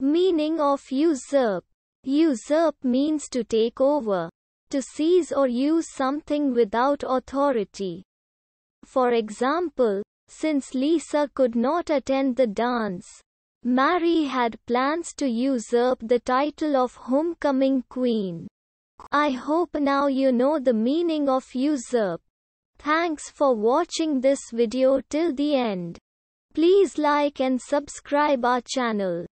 Meaning of usurp. Usurp means to take over, to seize or use something without authority. For example, since Lisa could not attend the dance, Mary had plans to usurp the title of homecoming queen. I hope now you know the meaning of usurp. Thanks for watching this video till the end. Please like and subscribe our channel.